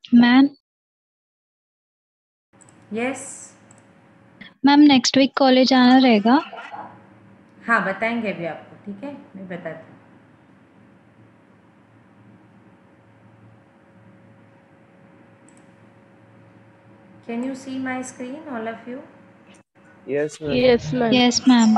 Ma'am yes. Ma'am next week college आना रहेगा। हाँ, बताएंगे अभी आपको, ठीक है, मैं बताती हूँ। Can you see my screen all of you? Yes, ma'am. Yes, ma'am. Yes ma'am.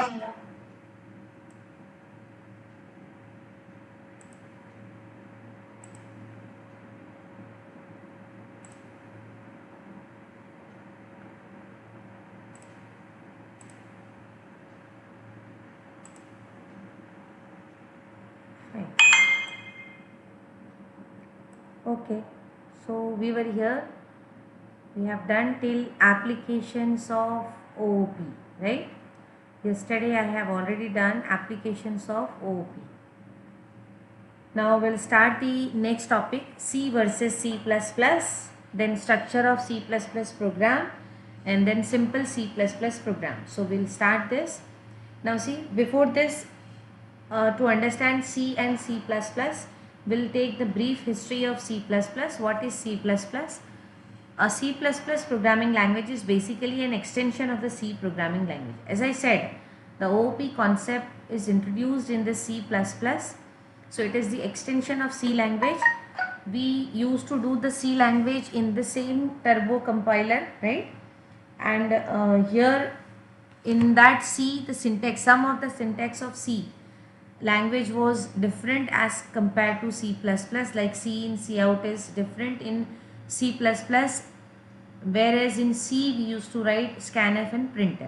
Fine. Okay, so we were here. We have done till applications of OOP, right? Yesterday I have already done applications of OOP. Now we'll start the next topic, C versus C++, then structure of C++ program, and then simple C++ program. So we'll start this. Now see, before this, to understand C and C++, we'll take the brief history of C++. What is C++? A C++ programming language is basically an extension of the C programming language. As I said, the OOP concept is introduced in the C++. So it is the extension of C language. We used to do the C language in the same turbo compiler, right? And here in that C, the syntax, some of the syntax of C language was different as compared to C++, like C in C out is different in C++, whereas in C we used to write scanf and printf.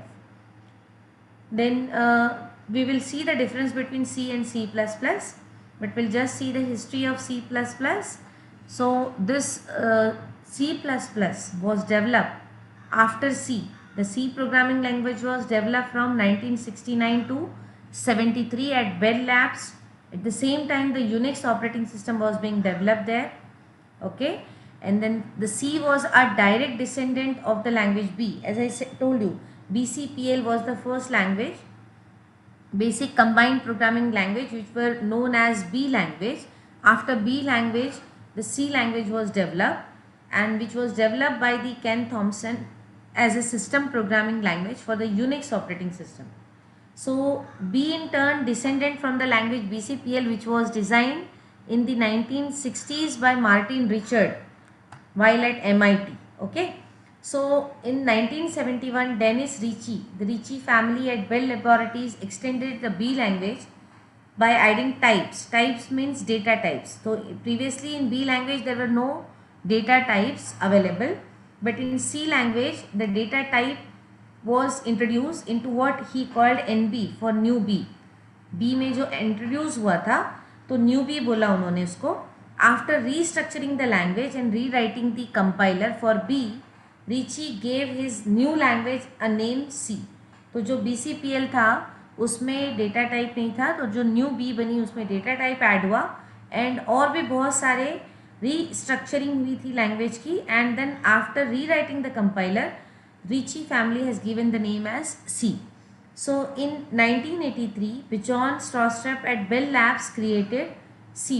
Then we will see the difference between C and C++, but we'll just see the history of C++. So this C++ was developed after C. The C programming language was developed from 1969 to 73 at Bell Labs. At the same time, the Unix operating system was being developed there. Okay, and then the C was a direct descendant of the language B. As I told you, BCPL was the first language, basic combined programming language, which were known as B language. After B language, the C language was developed, and which was developed by the Ken Thompson as a system programming language for the Unix operating system. So B in turn descended from the language BCPL, which was designed in the 1960s by Martin Richard while at MIT. Okay. So in 1971, Dennis Ritchie, the Ritchie family at Bell Laboratories extended the B language by adding types. Types means data types. So previously in B language there were no data types available, but in C language the data type was introduced into what he called NB for new B. B में जो introduce हुआ था तो new B बोला उन्होंने उसको. After restructuring the language and rewriting the compiler for B, Ritchie gave his new language a name C. तो जो बी सी पी एल था उसमें डेटा टाइप नहीं था, तो जो न्यू बी बनी उसमें डेटा टाइप ऐड हुआ, एंड और भी बहुत सारे रीस्ट्रक्चरिंग हुई थी लैंग्वेज की. And then after rewriting the compiler, Ricci family has given the name as C. So in 1983, Bjorn Stroustrup at Bell Labs created C++.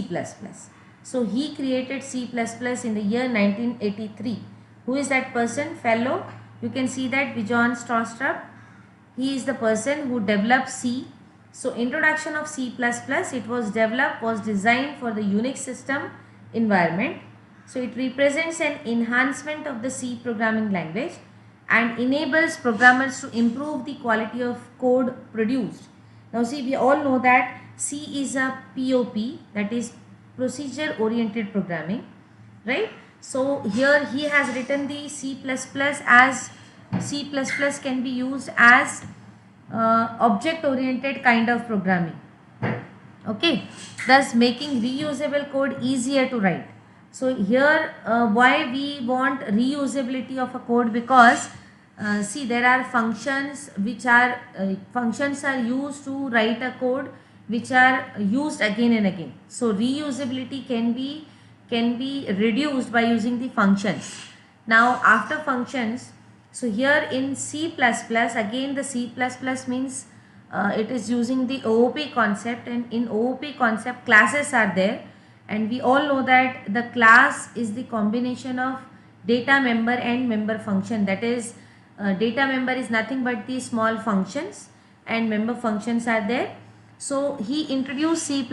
So he created C++ in the year 1983. Who is that person? Fellow. You can see that Bjorn Stroustrup. He is the person who developed C. So introduction of C++, it was developed, was designed for the Unix system environment. So it represents an enhancement of the C programming language and enables programmers to improve the quality of code produced. Now see, we all know that C is a POP, that is procedure oriented programming, right? So here he has written the C++ as C++ can be used as object oriented kind of programming. Okay, thus making reusable code easier to write. So here why we want reusability of a code, because see, there are functions which are functions are used to write a code which are used again and again. So reusability can be reduced by using the functions. Now after functions, so here in C++, again the C++ means it is using the OOP concept, and in OOP concept classes are there, and we all know that the class is the combination of data member and member function. That is, data member is nothing but the small functions and member functions are there. So he introduced C++.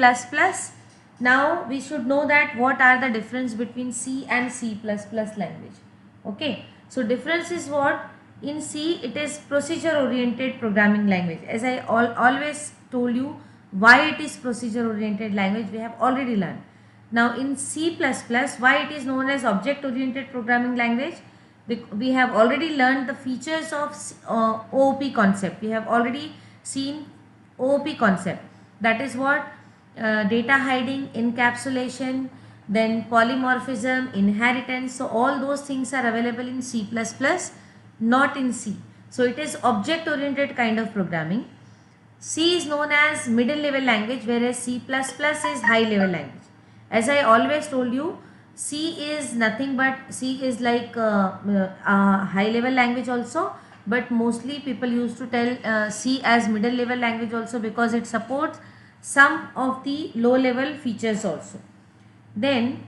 Now we should know that what are the difference between C and C++ language. Okay, so difference is what? In C it is procedure oriented programming language. As I always told you, why it is procedure oriented language we have already learned. Now in C++, why it is known as object oriented programming language? We have already learned the features of OOP concept. We have already seen OOP concept. That is what? Data hiding, encapsulation, then polymorphism, inheritance. So all those things are available in C++, not in C. So it is object oriented kind of programming. C is known as middle level language, whereas C++ is high level language. As I always told you, C is nothing but, C is like high level language also, but mostly people used to tell C as middle level language also because it supports some of the low level features also. Then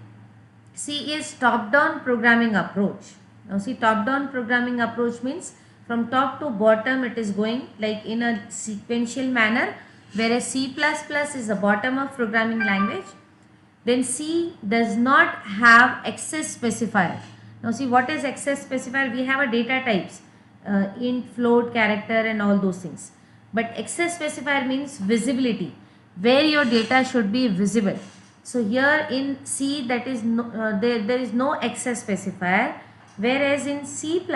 C is top down programming approach. Now see, top down programming approach means from top to bottom it is going like in a sequential manner, whereas C++ is the bottom of programming language. Then C does not have access specifier. Now see, what is access specifier? We have a data types, int, float, character and all those things. But access specifier means visibility, where your data should be visible. So here in C, that is no, there is no access specifier, whereas in C++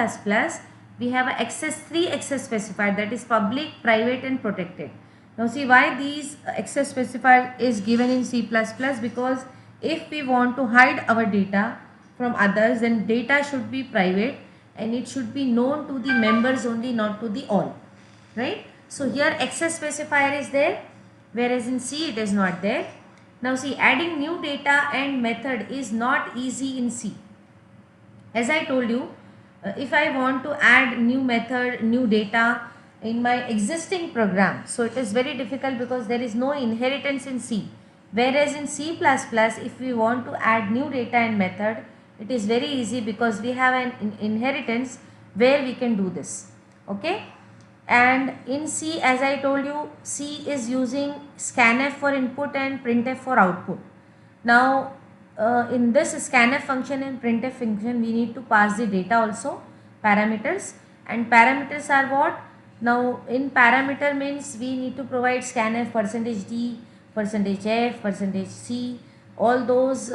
we have a three access specifier, that is public, private and protected. Now see, why these access specifier is given in C++? Because if we want to hide our data from others, then data should be private and it should be known to the members only, not to the all, right? So here access specifier is there, whereas in C it is not there. Now see, adding new data and method is not easy in C. As I told you, if I want to add new method, new data in my existing program, so it is very difficult because there is no inheritance in C. Whereas in C++, if we want to add new data and method, it is very easy because we have an inheritance where we can do this. Okay. And in C, as I told you, C is using scanf for input and printf for output. Now in this scanf function and printf function, we need to pass the data also, parameters, and parameters are what? Now in parameter means we need to provide scanf %d, %f, %c, all those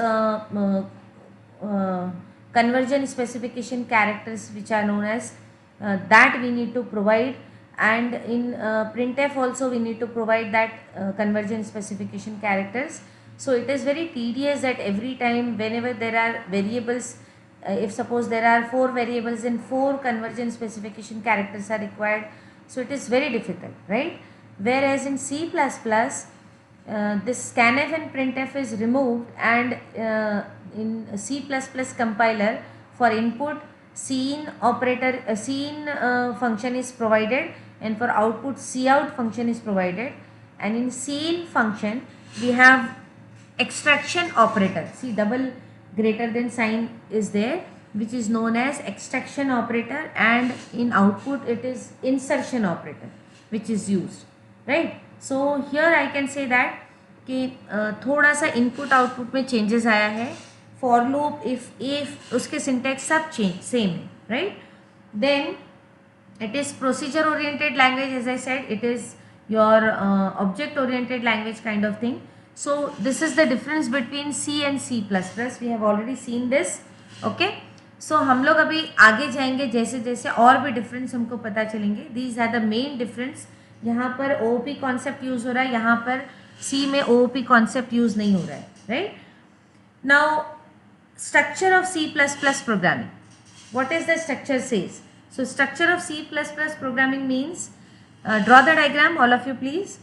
conversion specification characters which are known as that we need to provide, and in printf also we need to provide that conversion specification characters. So it is very tedious that every time whenever there are variables, if suppose there are 4 variables and 4 conversion specification characters are required, so it is very difficult, right? Whereas in C++, this scanf and printf is removed, and in C++ compiler for input cin operator, cin function is provided, and for output cout function is provided, and in cin function we have extraction operator. See, double greater than sign is there, which is known as extraction operator, and in output it is insertion operator which is used, right? So here I can say that कि थोड़ा सा input output में changes आया है. For loop, if उसके syntax सब same है, right? Then it is procedure oriented language. As I said, it is your object oriented language kind of thing. So this is the difference between C and C++. We have already seen this. Okay, so हम लोग अभी आगे जाएंगे जैसे जैसे और भी difference हमको पता चलेंगे. These are the main difference. यहाँ पर OOP कॉन्सेप्ट यूज हो रहा है, यहाँ पर C में OOP कॉन्सेप्ट यूज नहीं हो रहा है, right? Now structure of C++ programming. What is the structure says? So structure of C++ programming means, draw the diagram, all of you please.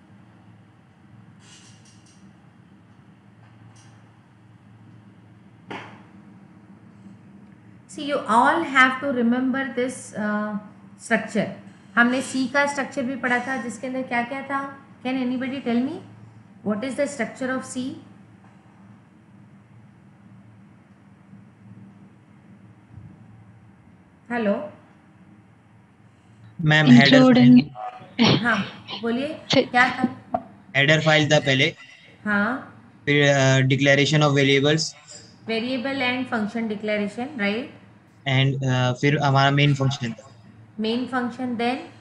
See, you all have to remember this structure. हमने C का structure भी पढ़ा था, जिसके अंदर क्या क्या था? Can anybody tell me what is the structure of C? Hello. Ma'am header including file, हाँ, बोलिए फिर क्या था। हेडर फाइल था पहले, हाँ, फिर declaration of variables, variable and function declaration, right. And फिर हमारा मेन फंक्शन था। मेन फंक्शन,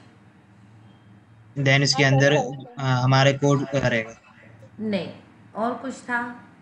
देन इसके अंदर हमारे कोड रहेगा। नहीं, और कुछ था।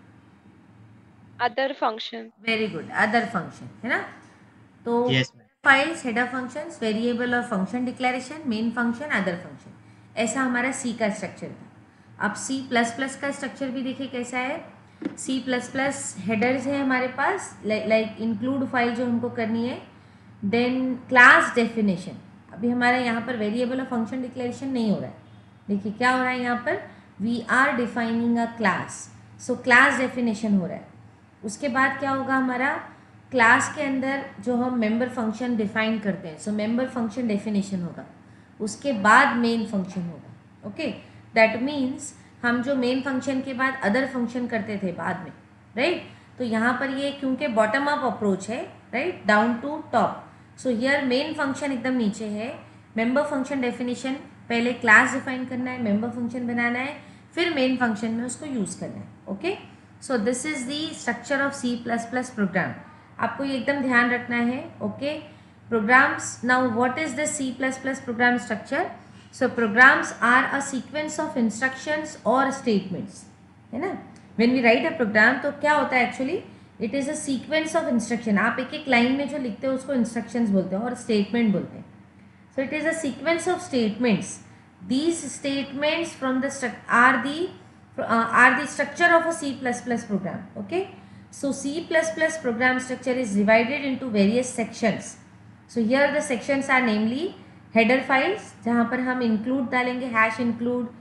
other function. Very good, other function है ना। तो yes ma'am. Files, header functions, variable और function declaration, main function, other function, ऐसा हमारा सी का स्ट्रक्चर था। अब सी प्लस प्लस का स्ट्रक्चर भी देखिए कैसा है। सी प्लस प्लस हेडर्स है हमारे पास, लाइक इंक्लूड फाइल जो हमको करनी है। देन क्लास डेफिनेशन, अभी हमारा यहाँ पर वेरिएबल और फंक्शन डिक्लेरेशन नहीं हो रहा है। देखिए क्या हो रहा है यहाँ पर, we are defining a class, so class definition हो रहा है। उसके बाद क्या होगा हमारा, क्लास के अंदर जो हम मेंबर फंक्शन डिफाइन करते हैं, सो मेंबर फंक्शन डेफिनेशन होगा। उसके बाद मेन फंक्शन होगा। ओके, दैट मीन्स हम जो मेन फंक्शन के बाद अदर फंक्शन करते थे बाद में, राइट। तो यहाँ पर ये क्योंकि बॉटम अप अप्रोच है, right, down to top, so here main function एकदम नीचे है। मेंबर फंक्शन डेफिनेशन, पहले क्लास डिफाइन करना है, मेंबर फंक्शन बनाना है, फिर मेन फंक्शन में उसको यूज़ करना है। Okay, so this is the structure of C plus plus program. आपको ये एकदम ध्यान रखना है। Okay, programs, now what is the C plus plus program structure. So programs are a sequence of instructions और स्टेटमेंट्स, है ना। When we write a program तो क्या होता है actually, it is a sequence of instruction. आप एक एक लाइन में जो लिखते हो उसको इंस्ट्रक्शंस बोलते हैं और स्टेटमेंट बोलते हैं। So it is a sequence of statements. These statements from the are the structure of a C++ program. Okay. So C++ program structure is divided into various sections. So here the sections are namely header files, जहाँ पर हम include डालेंगे, hash include,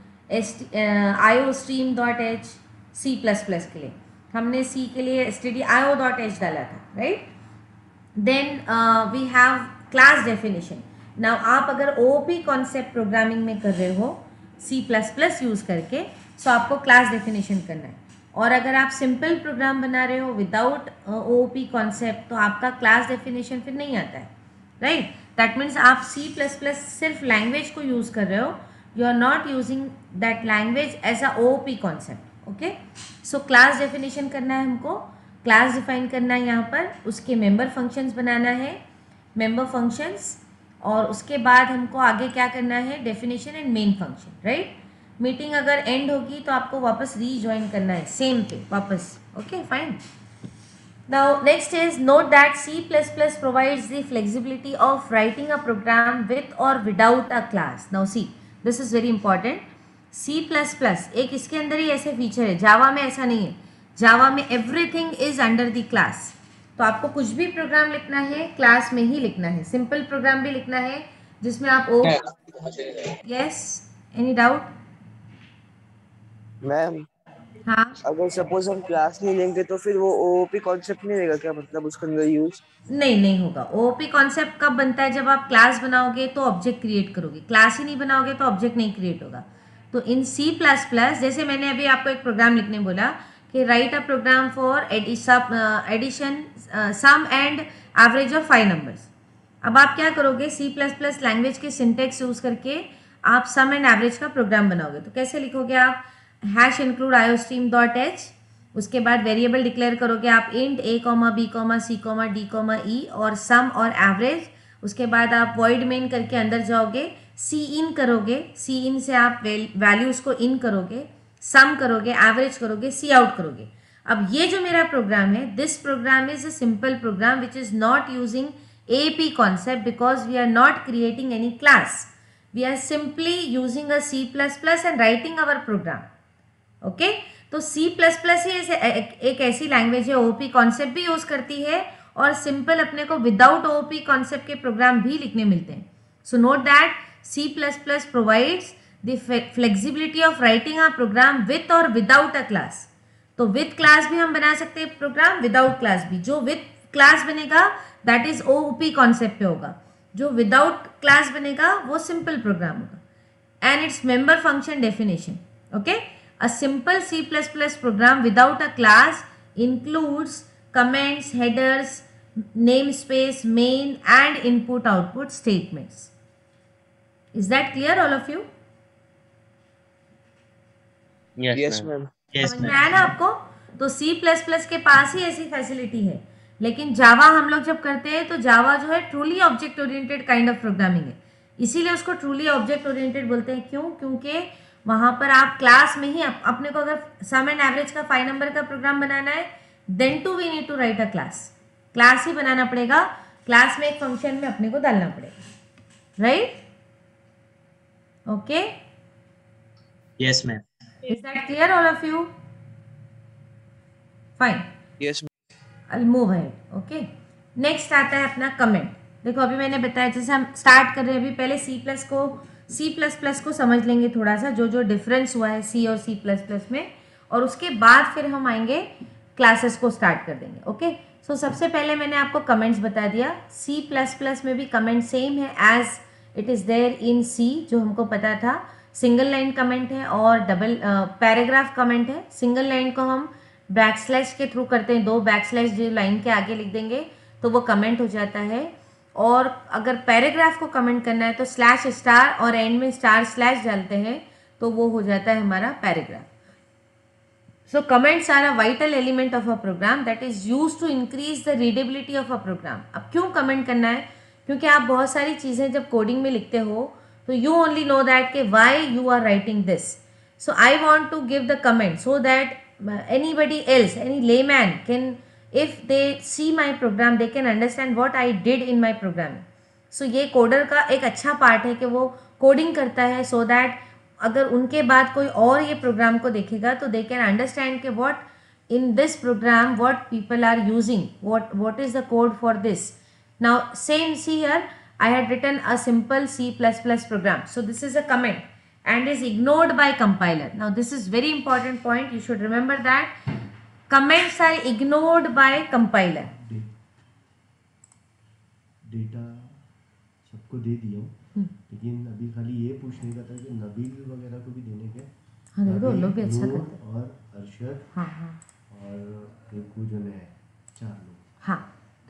iostream.h, C++ के लिए हमने C के लिए stdio.h डाला था, right. Then we have class definition. Now आप अगर ओपी कॉन्सेप्ट प्रोग्रामिंग में कर रहे हो सी प्लस प्लस यूज़ करके, सो आपको क्लास डेफिनेशन करना है। और अगर आप सिंपल प्रोग्राम बना रहे हो विदाउट ओपी कॉन्सेप्ट तो आपका क्लास डेफिनेशन फिर नहीं आता है, राइट। दैट मीन्स आप सी प्लस प्लस सिर्फ लैंग्वेज को यूज़ कर रहे हो, you are not using that language as a OOP concept. Okay, so class definition करना है हमको, क्लास डिफाइन करना है यहाँ पर, उसके मेंबर फंक्शंस बनाना है, मेंबर फंक्शंस, और उसके बाद हमको आगे क्या करना है, definition and main function, right. Meeting अगर एंड होगी तो आपको वापस रीजॉइन करना है सेम पे वापस। Okay, fine. Now next is note that C++ provides the flexibility of writing a program with or without a class. Now see, this is very important. C++ एक इसके अंदर ही ऐसे फीचर है, जावा में ऐसा नहीं है। जावा में everything is under the class. तो आपको कुछ भी प्रोग्राम लिखना है क्लास में ही लिखना है, सिंपल प्रोग्राम भी लिखना है जिसमें आप oh, yes, any doubt. Ma'am हाँ, अगर सपोज हम क्लास नहीं लेंगे तो फिर वो ओओपी कॉन्सेप्ट नहीं रहेगा क्या, मतलब उसके अंदर यूज? नहीं होगा। ओओपी कॉन्सेप्ट कब बनता है, जब आप क्लास बनाओगे तो ऑब्जेक्ट क्रिएट करोगे, क्लास ही नहीं बनाओगे तो ऑब्जेक्ट नहीं क्रिएट होगा। तो इन सी प्लस प्लस, जैसे मैंने अभी आपको एक प्रोग्राम लिखने बोला कि write a program for addition sum and average of 5 numbers. अब आप क्या करोगे, सी प्लस प्लस लैंग्वेज के सिंटेक्स यूज करके आप सम एंड एवरेज का प्रोग्राम बनाओगे। तो कैसे लिखोगे आप, हैश इंक्लूड iostream.h, उसके बाद वेरिएबल डिक्लेयर करोगे आप int a, b, c, d, e और सम और एवरेज। उसके बाद आप वॉइड मेन करके अंदर जाओगे, सी इन करोगे, सी इन से आप वैल्यूज़ को इन करोगे, सम करोगे, एवरेज करोगे, सी आउट करोगे। अब ये जो मेरा प्रोग्राम है, this program is a simple program which is not using AP concept because we are not creating any class. We are simply using a C++ and writing our program. Okay, तो C plus plus ही एक ऐसी language है OP concept भी use करती है और simple अपने को विदाउट ओपी कॉन्सेप्ट के प्रोग्राम भी लिखने मिलते हैं। So note that C plus plus provides the flexibility of writing a program with और विदाउट अ क्लास। तो विथ क्लास भी हम बना सकते हैं प्रोग्राम, विदाउट क्लास भी। जो विथ क्लास बनेगा दैट इज ओपी कॉन्सेप्ट पे होगा, जो विदाउट क्लास बनेगा वो सिंपल प्रोग्राम होगा। And it's member function definition. Okay, a simple C++ program without a class includes comments, headers, namespace, main and input output statements. Is that clear all of you? Yes ma'am. Yes समझ में ma'am. आया ना आपको? तो C++ के पास ही ऐसी facility है, लेकिन जावा हम लोग जब करते हैं तो जावा जो है truly object oriented kind of programming है, इसीलिए उसको ट्रूली ऑब्जेक्ट ओरिएंटेड बोलते हैं। क्यों? क्योंकि वहां पर आप क्लास में ही अपने को अगर सम एंड एवरेज का 5 नंबर का प्रोग्राम बनाना है, then to we need to write a class ही बनाना पड़ेगा, क्लास में एक फंक्शन में अपने को डालना पड़ेगा, right? Okay, yes ma'am. Is that clear all of you? Fine, yes I'll move ahead. Okay. Next आता है अपना कमेंट। देखो अभी मैंने बताया, जैसे हम स्टार्ट कर रहे हैं अभी, पहले C++ को समझ लेंगे थोड़ा सा, जो जो डिफरेंस हुआ है C और C++ में, और उसके बाद फिर हम आएंगे क्लासेस को स्टार्ट कर देंगे। ओके, सो सबसे पहले मैंने आपको कमेंट्स बता दिया। C++ में भी कमेंट सेम है as it is there in C, जो हमको पता था। सिंगल लाइन कमेंट है और डबल पैराग्राफ कमेंट है। सिंगल लाइन को हम बैकस्लैश के थ्रू करते हैं, 2 बैकस्लैश जो लाइन के आगे लिख देंगे तो वो कमेंट हो जाता है। और अगर पैराग्राफ को कमेंट करना है तो स्लैश स्टार और एंड में स्टार स्लैश डालते हैं तो वो हो जाता है हमारा paragraph. So comments are a vital element of a program that is used to increase the readability of a program. अब क्यों कमेंट करना है? क्योंकि आप बहुत सारी चीज़ें जब कोडिंग में लिखते हो तो you only know that कि why you are writing this. So I want to give the comment so that anybody else, any layman can, if they see my program, they can understand what I did in my programming. So ये coder का एक अच्छा part है कि वो coding करता है so that अगर उनके बाद कोई और ये प्रोग्राम को देखेगा तो दे कैन अंडरस्टैंड कि what in this program what people are using, what is the code for this. Now same see here, I had written a simple C++ program. So this is a comment and is ignored by compiler. Now this is very important point, you should remember that comments are ignored by compiler. Data सबको दे दिया हूँ, लेकिन अभी खाली ये पूछने का था कि नबील वगैरह को भी देने के। हाँ देखो नबील, लोग भी अच्छा नूर करते हैं। और अरशद हाँ हाँ और एक जो है 4 लोग। हाँ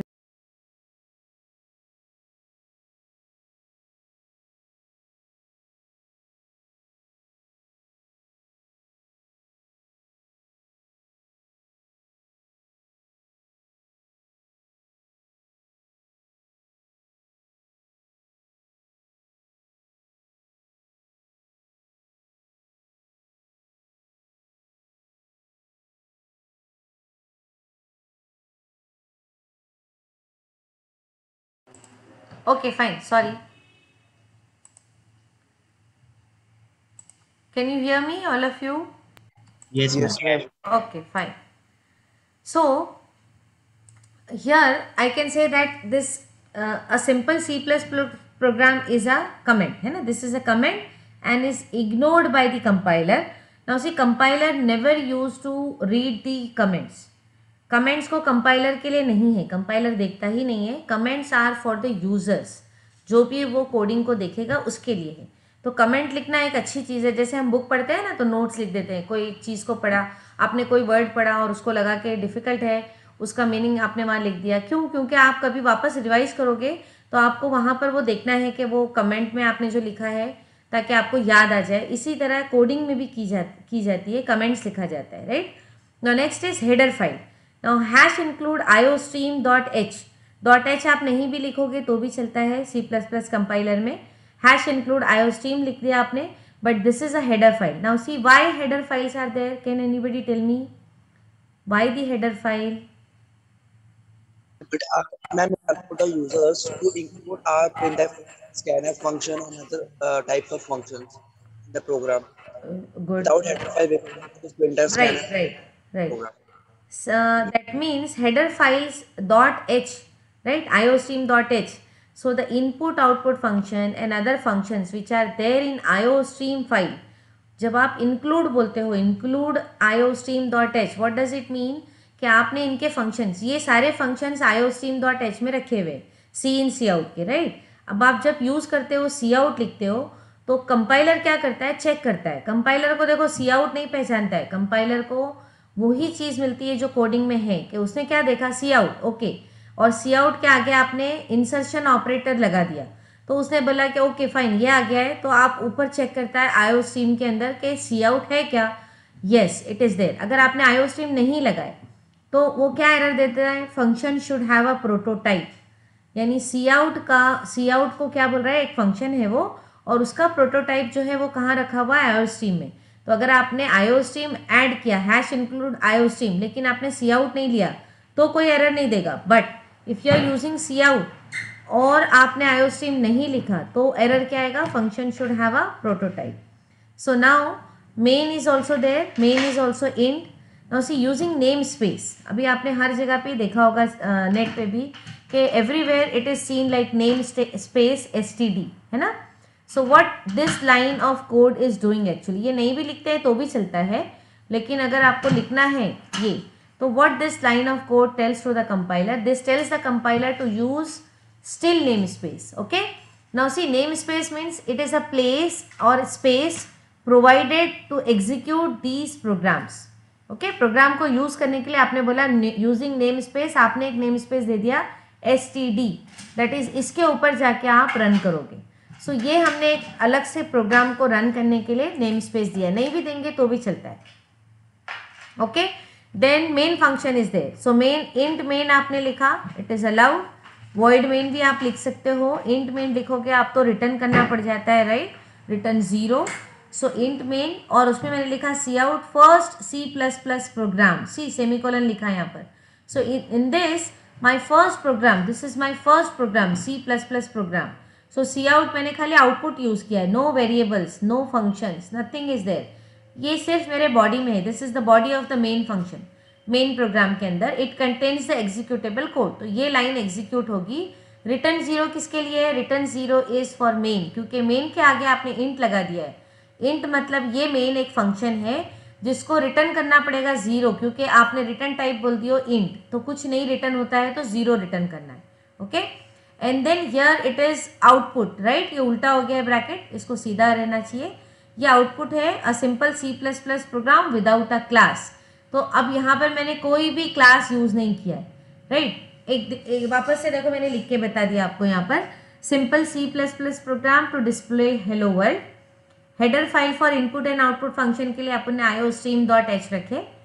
okay fine, sorry. Can you hear me, all of you? Yes yes ma'am. Ma'am. Okay, fine. So here I can say that this a simple C++ program is a comment, है ना? This is a comment and is ignored by the compiler. Now see, compiler never used to read the comments. Comments को compiler के लिए नहीं है, compiler देखता ही नहीं है। Comments are for the users, जो भी वो कोडिंग को देखेगा उसके लिए है। तो कमेंट लिखना एक अच्छी चीज़ है। जैसे हम बुक पढ़ते हैं ना तो नोट्स लिख देते हैं, कोई चीज़ को पढ़ा आपने, कोई वर्ड पढ़ा और उसको लगा के डिफ़िकल्ट है, उसका मीनिंग आपने वहाँ लिख दिया। क्यों? क्योंकि आप कभी वापस रिवाइज करोगे तो आपको वहाँ पर वो देखना है कि वो कमेंट में आपने जो लिखा है, ताकि आपको याद आ जाए। इसी तरह कोडिंग में भी की जाती है, कमेंट्स लिखा जाता है, right? Now next is header file. Now hash include iostream.h. .h आप नहीं भी लिखोगे तो भी चलता है C++ कंपाइलर में। हैश इंक्लूड iostream लिख दिया आपने, but this is a header file. Now see why header files are there? Can anybody tell me why the header file? But ma'am, for the users to include our printf, scanf function and other types of functions in the program. Good. Without header file, we cannot use printf, Right, scanf right. program. So that means header files .h, right? iostream.h. So the input output function and other functions which are there in iostream file, जब आप include बोलते हो, include iostream.h, what does it mean? कि आपने इनके functions, ये सारे functions iostream.h में रखे हुए, सी इन सी आउट के, राइट? अब आप जब यूज़ करते हो सी आउट लिखते हो तो कंपाइलर क्या करता है? चेक करता है। कंपाइलर को देखो सी आउट नहीं पहचानता है, कंपाइलर को वही चीज़ मिलती है जो कोडिंग में है, कि उसने क्या देखा? Cout, okay. और सी आउट के आगे आपने इंसर्शन ऑपरेटर लगा दिया, तो उसने बोला कि ओके फाइन ये आ गया है, तो आप ऊपर चेक करता है आईओ स्ट्रीम के अंदर कि सी आउट है क्या, यस इट इज़ देयर। अगर आपने आईओ स्ट्रीम नहीं लगाए तो वो क्या एरर देता है, function should have a prototype, यानी सी आउट को क्या बोल रहा है, एक फंक्शन है वो, और उसका प्रोटोटाइप जो है वो कहाँ रखा हुआ है, आईओ स्ट्रीम में। तो अगर आपने आईओ स्ट्रीम ऐड किया हैश इंक्लूड आईओ स्ट्रीम, लेकिन आपने सी आउट नहीं लिया तो कोई एरर नहीं देगा। But if you are using cout और आपने आईओ स्ट्रीम नहीं लिखा तो एरर क्या आएगा, function should have a prototype. So now main is also there, main is also int. Now see using namespace, अभी आपने हर जगह पे देखा होगा नेट पे भी कि everywhere it is seen like namespace std, है ना। So what this line of code is doing actually, ये नहीं भी लिखते हैं तो भी चलता है, लेकिन अगर आपको लिखना है ये, तो what this line of code tells to the compiler, this tells the compiler to use still namespace. Okay, now see namespace means it is a place or space provided to execute these programs. Okay, program को use करने के लिए आपने बोला using name space, आपने एक name space दे दिया std, that is इसके ऊपर जाके आप रन करोगे। सो ये हमने एक अलग से प्रोग्राम को रन करने के लिए नेम स्पेस दिया, नहीं भी देंगे तो भी चलता है। Okay, then main function is there, so main int main आपने लिखा, it is allowed. Void main भी आप लिख सकते हो, इंट मेन लिखोगे आप तो रिटर्न करना पड़ जाता है, right, return 0। So int main, और उसमें मैंने लिखा cout first C++ program, C semicolon लिखा है यहाँ पर। So in this my first program, this is my first program C++ program. So cout मैंने खाली आउटपुट यूज किया है, no variables, no functions, nothing is there, ये सिर्फ मेरे बॉडी में है, this is the body of the main function. Main programme के अंदर it contains the executable code, तो ये लाइन एग्जीक्यूट होगी। रिटर्न 0 किसके लिए है, रिटर्न 0 इज फॉर मेन, क्योंकि मेन के आगे आपने इंट लगा दिया है। इंट मतलब ये मेन एक फंक्शन है जिसको रिटर्न करना पड़ेगा 0, क्योंकि आपने रिटर्न टाइप बोल दियो इंट, तो कुछ नहीं रिटर्न होता है तो 0 रिटर्न करना है। Okay, and then here it is output, right, ये उल्टा हो गया है ब्रैकेट, इसको सीधा रहना चाहिए। ये आउटपुट है a simple C++ program without a class. तो अब यहाँ पर मैंने कोई भी क्लास यूज नहीं किया है, राइट। एक वापस से देखो, मैंने लिख के बता दिया आपको यहाँ पर, simple C++ program to display hello world. Header file for input and output function के लिए अपन ने iostream.h रखे,